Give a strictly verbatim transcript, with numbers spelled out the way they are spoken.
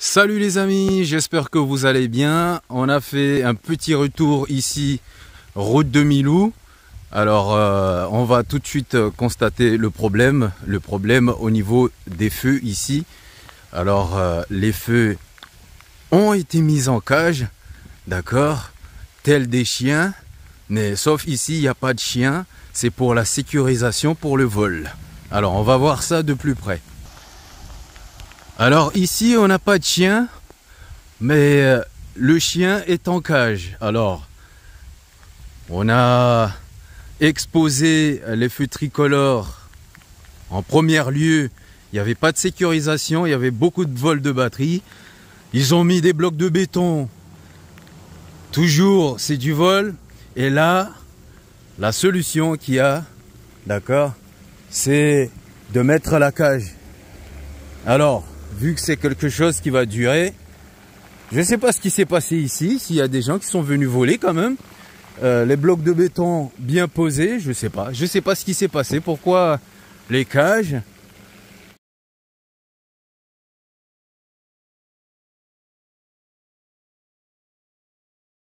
Salut les amis, j'espère que vous allez bien. On a fait un petit retour ici, route de Milou. Alors euh, on va tout de suite constater le problème, le problème au niveau des feux ici. Alors euh, les feux ont été mis en cage, d'accord, tels des chiens, mais sauf ici il n'y a pas de chiens, c'est pour la sécurisation pour le vol. Alors on va voir ça de plus près. Alors ici on n'a pas de chien, mais euh, le chien est en cage. Alors on a exposé les feux tricolores. En premier lieu, il n'y avait pas de sécurisation, il y avait beaucoup de vols de batterie. Ils ont mis des blocs de béton. Toujours c'est du vol. Et là, la solution qu'il y a, d'accord, c'est de mettre la cage. Alors, vu que c'est quelque chose qui va durer, je ne sais pas ce qui s'est passé ici, s'il y a des gens qui sont venus voler quand même. Euh, les blocs de béton bien posés, je ne sais pas. Je ne sais pas ce qui s'est passé, pourquoi les cages.